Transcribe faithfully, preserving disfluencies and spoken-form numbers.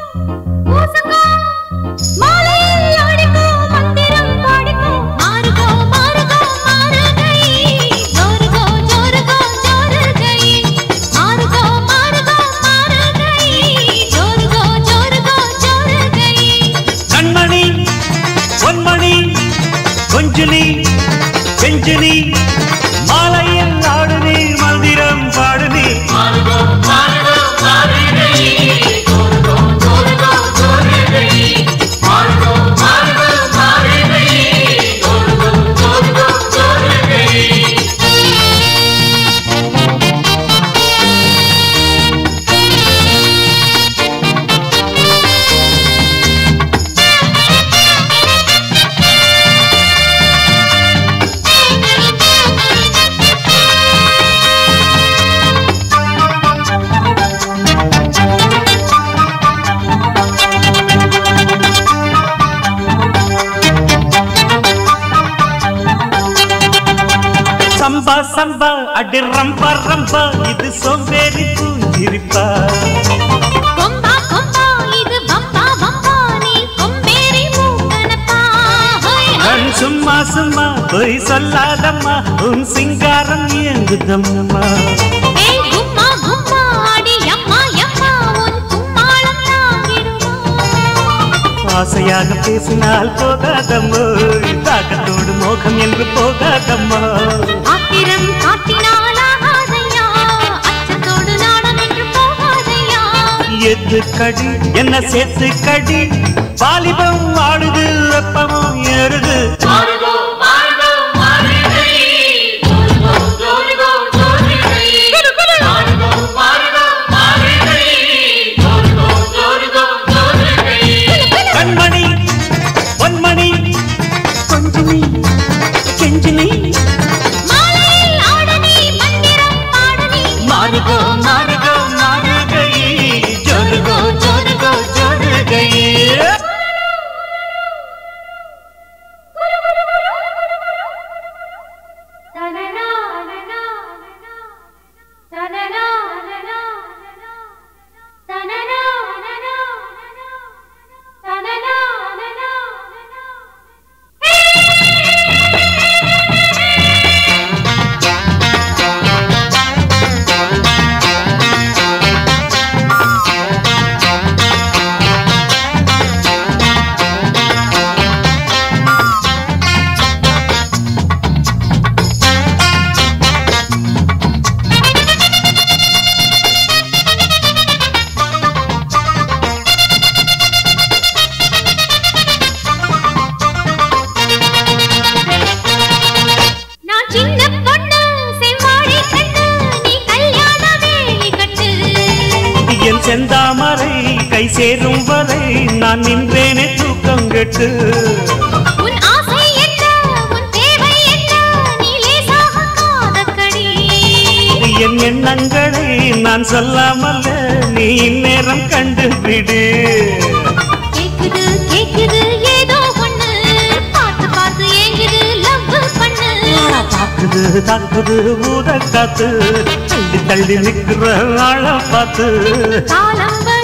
செஞ்சுனி செஞ்சுனி மாலையில் ஆடு நீ மந்திரம் பாடு நீ சம்பா சம்பா அடி ரம்பா ரம்பா இது சோம்பேறி பூஞ்சிரிப்பா கொம்பா கொம்பா இது பம்பா பம்பா நீ கொம்பேறி மூங்கனப்பா கண் சும்மா சும்மா போய் சொல்லாதம்மா உன் சிங்காரம் இயங்குதம்மா ஏய் கும்மா கும்மா அடி அம்மா அம்மா உன் கும்மாளம் தாங்கிடுமா ஆசையாக பேசினால் போகாதம்மோ தாக்கத்தோடு மோகம் என்று போகாதம்மா ஆத்திரம் காட்டினால் ஆகாதையா அச்சத்தோடு நாடம் என்று போகாதையா எது கடி என்ன சேர்த்து கடி வாலிபம் ஆடுது வெப்பமும் ஏறுது கண்மணி பொன்மணி கொஞ்சினி கெஞ்சினி மாலையில் ஆடு நீ மந்திரம் பாடு நீ மாறுகோ மாறுகோ மாறுகை ஜோருகோ ஜோருகோ ஜோருகை தனனா தனனா தனனா தனனா தனனா தனனா செந்தாமரை கை சேரும் வரை நான் நின்றேனே தூக்கம் கெட்டு உன் ஆசை என்ன உன் தேவை என்ன நீ லேசாக காதக்கடி என் எண்ணங்களை நான் சொல்லாமல் நீ இந்நேரம் கண்டுபிடு கேக்குது கேக்குது ஏதோ ஒண்ணு பார்த்து பார்த்து ஏங்குது லவ் பண்ணு தாக்குது தாக்குது ஊத காத்து தள்ளி தள்ளி நிற்கிற ஆள பார்த்து காலம்